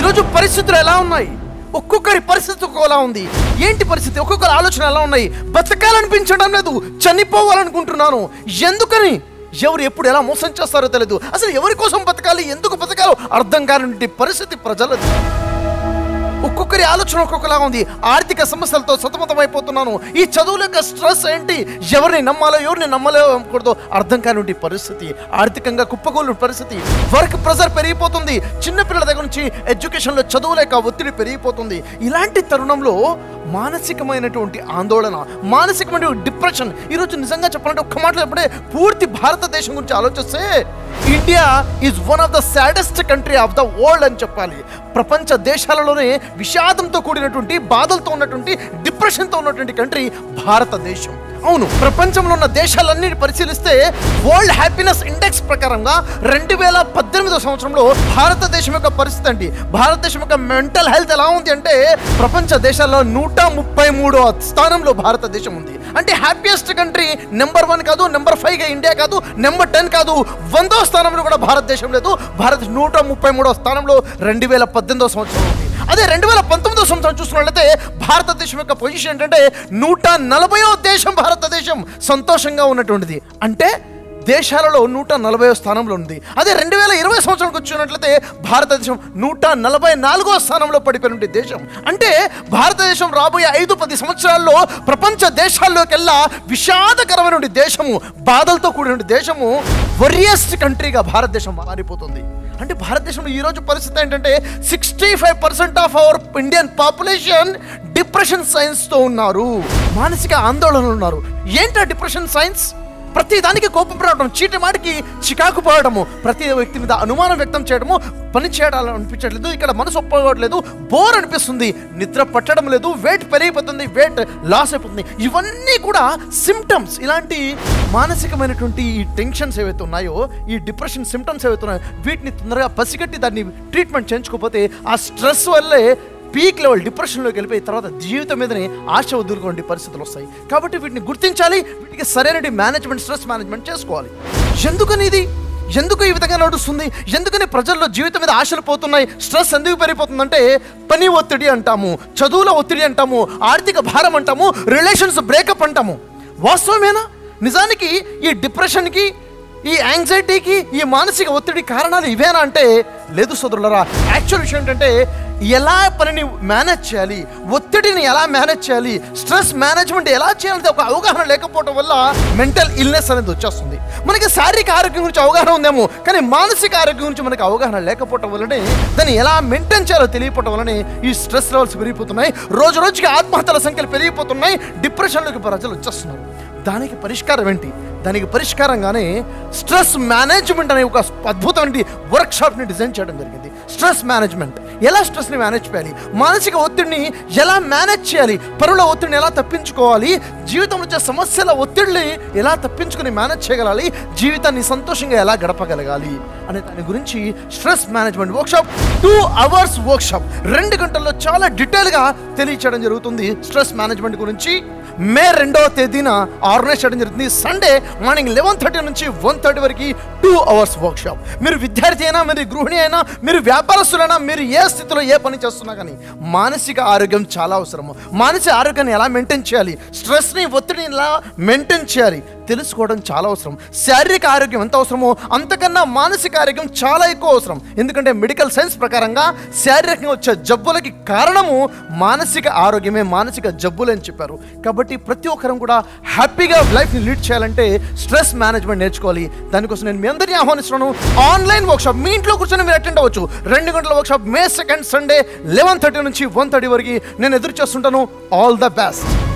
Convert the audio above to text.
ఈరోజు పరిస్థితులు ఎలా ఉన్నాయి? ఒక్కొక్కరి పరిస్థితి ఒక్కోలా ఉంది. ఏంటి పరిస్థితి? ఒక్కొక్కరి ఆలోచన ఎలా ఉన్నాయి? బతకాలనిపించడం లేదు, చనిపోవాలనుకుంటున్నాను. ఎందుకని? ఎవరు ఎప్పుడు ఎలా మోసం చేస్తారో తెలియదు. అసలు ఎవరి కోసం బతకాలి, ఎందుకు బతకాలో అర్థం కాని పరిస్థితి ప్రజలది. ఒక్కొక్కరి ఆలోచన ఒక్కొక్కలా ఉంది. ఆర్థిక సమస్యలతో సతమతమైపోతున్నాను. ఈ చదువుల యొక్క స్ట్రెస్ ఏంటి? ఎవరిని నమ్మాలో ఎవరిని నమ్మలేకూడదో అర్థం కాని పరిస్థితి. ఆర్థికంగా కుప్పకూలిన పరిస్థితి. వర్క్ ప్రెజర్ పెరిగిపోతుంది. చిన్నపిల్లల దగ్గర నుంచి ఎడ్యుకేషన్లో చదువులేక ఒత్తిడి పెరిగిపోతుంది. ఇలాంటి తరుణంలో మానసికమైనటువంటి ఆందోళన, మానసికమైన డిప్రెషన్. ఈరోజు నిజంగా చెప్పాలంటే ఒక్క మాటలో ఎప్పుడే పూర్తి భారతదేశం గురించి ఆలోచిస్తే India is one of the saddest country of the world అని చెప్పాలి. ప్రపంచ దేశాలలోనే విషాదంతో కూడినటువంటి, బాధలతో ఉన్నటువంటి, డిప్రెషన్తో ఉన్నటువంటి కంట్రీ భారతదేశం. అవును, ప్రపంచంలో ఉన్న దేశాలన్నిటి పరిశీలిస్తే వరల్డ్ హ్యాపీనెస్ ఇండెక్స్ ప్రకారంగా 2018 సంవత్సరంలో భారతదేశం యొక్క పరిస్థితి అండి, భారతదేశం యొక్క మెంటల్ హెల్త్ ఎలా ఉంది అంటే ప్రపంచ దేశాల్లో 133వ స్థానంలో భారతదేశం ఉంది. అంటే హ్యాపీయెస్ట్ కంట్రీ నెంబర్ 1 కాదు, నెంబర్ 5గా ఇండియా కాదు, నెంబర్ 10 కాదు, 100వ స్థానంలో కూడా భారతదేశం లేదు. భారత్ 133వ స్థానంలో 2018 సంవత్సరం ఉంది. అదే 2019 సంవత్సరం చూసుకున్నట్లయితే భారతదేశం యొక్క పొజిషన్ ఏంటంటే 140వ దేశం భారతదేశం సంతోషంగా ఉన్నటువంటిది. అంటే దేశాలలో 140వ స్థానంలో ఉంది. అదే 2020 సంవత్సరానికి వచ్చినట్లయితే భారతదేశం 144వ స్థానంలో పడిపోయిన దేశం. అంటే భారతదేశం రాబోయే 5-10 సంవత్సరాల్లో ప్రపంచ దేశాల్లోకెల్లా విషాదకరమైన దేశము, బాధలతో కూడిన దేశము, వరియస్ట్ కంట్రీగా భారతదేశం మారిపోతుంది. అంటే భారతదేశంలో ఈరోజు పరిస్థితి ఏంటంటే 65% of our Indian population depression సైన్స్తో ఉన్నారు, మానసిక ఆందోళనలు ఉన్నారు. ఏంటా డిప్రెషన్ సైన్స్? ప్రతి దానికి కోపం రావడం, చీటి మాటికి చికాకు పడటము, ప్రతి వ్యక్తి మీద అనుమానం వ్యక్తం చేయడము, పని చేయడాలని అనిపించట్లేదు, ఇక్కడ మనసు ఒప్పుకోవట్లేదు, బోర్ అనిపిస్తుంది, నిద్ర పట్టడం లేదు, వెయిట్ పెరిగిపోతుంది, వెయిట్ లాస్ అయిపోతుంది. ఇవన్నీ కూడా సిమ్టమ్స్. ఇలాంటి మానసికమైనటువంటి ఈ టెన్షన్స్ ఏవైతే ఉన్నాయో, ఈ డిప్రెషన్ సిమ్టమ్స్ ఏవైతే ఉన్నాయో, వీటిని తొందరగా పసిగట్టి దాన్ని ట్రీట్మెంట్ చేయించుకోకపోతే ఆ స్ట్రెస్ వల్లే పీక్ లెవెల్ డిప్రెషన్లోకి వెళ్ళిపోయి తర్వాత జీవితం మీదనే ఆశ వదులుకోండి పరిస్థితులు వస్తాయి. కాబట్టి వీటిని గుర్తించాలి, వీటికి సరైన మేనేజ్మెంట్, స్ట్రెస్ మేనేజ్మెంట్ చేసుకోవాలి. ఎందుకు ఈ విధంగా నడుస్తుంది? ఎందుకని ప్రజల్లో జీవితం మీద ఆశలు పోతున్నాయి? స్ట్రెస్ ఎందుకు పెరిగిపోతుందంటే పని ఒత్తిడి అంటాము, చదువుల ఒత్తిడి అంటాము, ఆర్థిక భారం అంటాము, రిలేషన్స్ బ్రేకప్ అంటాము. వాస్తవమేనా? నిజానికి ఈ డిప్రెషన్కి, ఈ యాంగ్జైటీకి, ఈ మానసిక ఒత్తిడి కారణాలు ఇవేనా అంటే లేదు సోదరులరా. యాక్చువల్ విషయం ఏంటంటే ఎలా పనిని మేనేజ్ చేయాలి, ఒత్తిడిని ఎలా మేనేజ్ చేయాలి, స్ట్రెస్ మేనేజ్మెంట్ ఎలా చేయాలంటే ఒక అవగాహన లేకపోవడం వల్ల మెంటల్ ఇల్నెస్ అనేది వచ్చేస్తుంది. మనకి శారీరక ఆరోగ్యం గురించి అవగాహన ఉందేమో, కానీ మానసిక ఆరోగ్యం గురించి మనకి అవగాహన లేకపోవడం వల్లనే, దాన్ని ఎలా మెయింటైన్ చేయాలో తెలియకపోవడం వల్లనే ఈ స్ట్రెస్ లెవెల్స్ పెరిగిపోతున్నాయి. రోజు రోజుకి ఆత్మహత్యల సంఖ్యలు పెరిగిపోతున్నాయి, డిప్రెషన్లోకి ప్రజలు వచ్చేస్తున్నారు. దానికి పరిష్కారం ఏంటి? దానికి పరిష్కారంగానే స్ట్రెస్ మేనేజ్మెంట్ అనే ఒక అద్భుతమైన వర్క్షాప్ని డిజైన్ చేయడం జరిగింది. స్ట్రెస్ మేనేజ్మెంట్, ఎలా స్ట్రెస్ని మేనేజ్ చేయాలి, మానసిక ఒత్తిడిని ఎలా మేనేజ్ చేయాలి, పనుల ఒత్తిడిని ఎలా తప్పించుకోవాలి, జీవితంలో వచ్చే సమస్యల ఒత్తిడిని ఎలా తప్పించుకుని మేనేజ్ చేయగలాలి, జీవితాన్ని సంతోషంగా ఎలా గడపగలగాలి అనే దాని గురించి stress management workshop, 2 hours workshop, 2 గంటల్లో చాలా డీటెయిల్గా తెలియచేయడం జరుగుతుంది. స్ట్రెస్ మేనేజ్మెంట్ గురించి మే 2వ తేదీన ఆర్గనైజ్ చేయడం జరుగుతుంది. సండే మార్నింగ్ 11:30 నుంచి 1:30 వరకు 2 hours వర్క్షాప్. మీరు విద్యార్థి అయినా, మీరు గృహిణి అయినా, మీరు వ్యాపారస్తులైనా, మీరు ఏ స్థితిలో ఏ పని చేస్తున్నా కానీ మానసిక ఆరోగ్యం చాలా అవసరము. మానసిక ఆరోగ్యాన్ని ఎలా మెయింటైన్ చేయాలి, స్ట్రెస్ని, ఒత్తిడిని ఎలా మెయింటైన్ చేయాలి తెలుసుకోవడం చాలా అవసరం. శారీరక ఆరోగ్యం ఎంత అవసరమో అంతకన్నా మానసిక ఆరోగ్యం చాలా ఎక్కువ అవసరం. ఎందుకంటే మెడికల్ సైన్స్ ప్రకారంగా శారీరకంగా వచ్చే జబ్బులకి కారణము మానసిక ఆరోగ్యమే, మానసిక జబ్బులు అని చెప్పారు. కాబట్టి ప్రతి ఒక్కరం కూడా హ్యాపీగా లైఫ్ని లీడ్ చేయాలంటే స్ట్రెస్ మేనేజ్మెంట్ నేర్చుకోవాలి. దానికోసం నేను మీ అందరినీ ఆహ్వానిస్తున్నాను. ఆన్లైన్ వర్క్షాప్ మీ ఇంట్లో కూర్చొని మీరు అటెండ్ అవ్వచ్చు. 2 గంటల వర్క్షాప్ మే 2nd సండే 11:30 నుంచి 1:30 వరకు నేను ఎదురు చేస్తుంటాను. All the best.